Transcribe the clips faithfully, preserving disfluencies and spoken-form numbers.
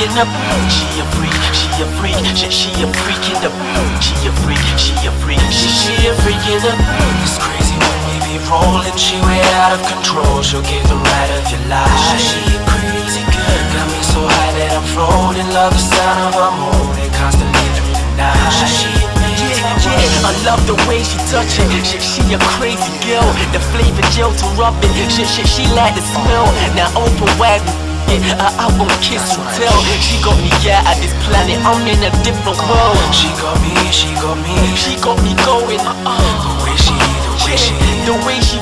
in the she a freak, she a freak, she, she a freak in the she a freak, she a freak, she, she a freak in the It's crazy when we be rolling, she way out of control. She'll give the ride of your life. She a crazy girl, got me so high that I'm floating. Love the sound of her moaning constantly through the night. She Yeah, yeah, I love the way she touch it. She, she a crazy girl. The flavor gel to rub it. She, she, she like the smell. Now open wide, yeah, I, I won't kiss and tell. She got me, yeah, at this planet. I'm in a different world. She got me, she got me, she got me going. Uh, the way she, the way she, the way she.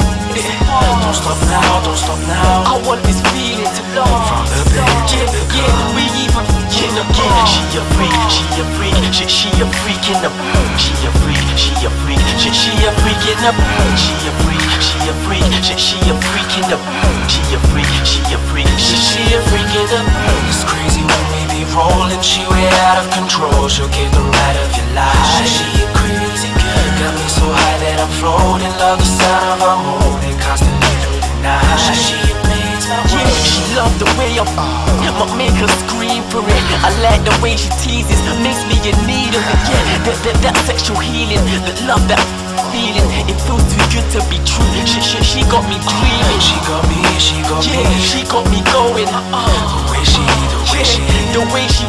Don't stop now, don't stop now. I want this feeling to love from the bed. Yeah, yeah, we even in the yeah. She a freak, she a freak, she, she a freak in the she a freak, she a freak, she, she a freak in the she a freak, she a freak, she, she a freak in the she a freak, she a freak, she, she a freak in the It's crazy when we be rolling, she way out of control. She'll give the ride of your life. She a crazy girl, got me so high that I'm floating. Love the sound of her moaning constantly through the night. She makes my world. Yeah, she love the way I'm uh, make her scream for it. I like the way she teases, makes me in need of it. Yeah, that, that, that sexual healing, that love, that feeling. It feels too good to be true. She, she, she got me dreaming. She got me, she got yeah, me. She got me going. Uh, the way she, the way she, the way she.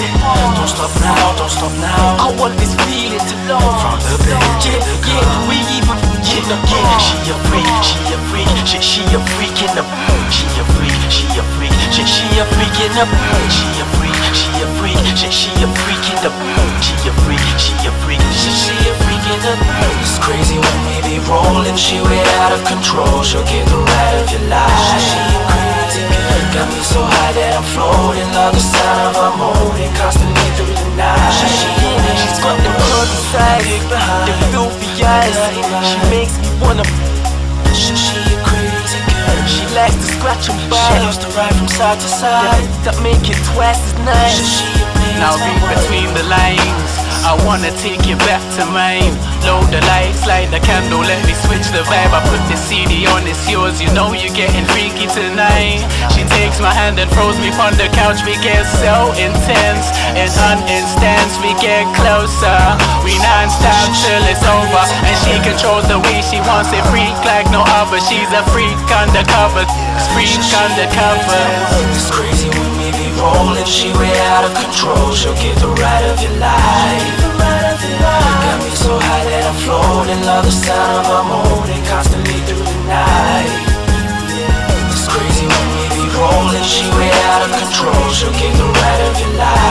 Don't stop now, don't stop now. I want this feeling to love from the bed. Yeah, yeah, we even in the yeah. She a freak, she a freak, she, she a freak in the she a freak, she a freak, she, she a freak in the she a freak, she a freak, she, she a freak in the she a freak, she a freak, she, she a freak in the It's crazy when we be rolling, she way out of control. She'll give the ride of your life. She a crazy girl, got me so high that I'm floating. Love the sound of her moaning constantly through the night. She, yeah, she's got the curvy sides, the filthy eyes. She makes me wanna. She, she a crazy girl. She likes to scratch and bite. She loves to ride from side to side. That make it twice as nice. She, she Now read between the lines. I wanna take you back to mine. Load the lights, light the candle, let me switch the vibe. I put the C D on, it's yours. You know you're getting freaky tonight. She takes my hand and throws me on the couch. We get so intense. In an instance, we get closer. We non-stop till it's over. And she controls the way she wants it. Freak like no other. She's a freak undercover. Freak undercover. It's crazy when we be rolling, she way out of control. She'll get the ride of your life. Got me so high that I'm floating. Love the sound of her moaning constantly through the night. It's crazy when we be rolling, she way out of control. She'll get the ride of your life.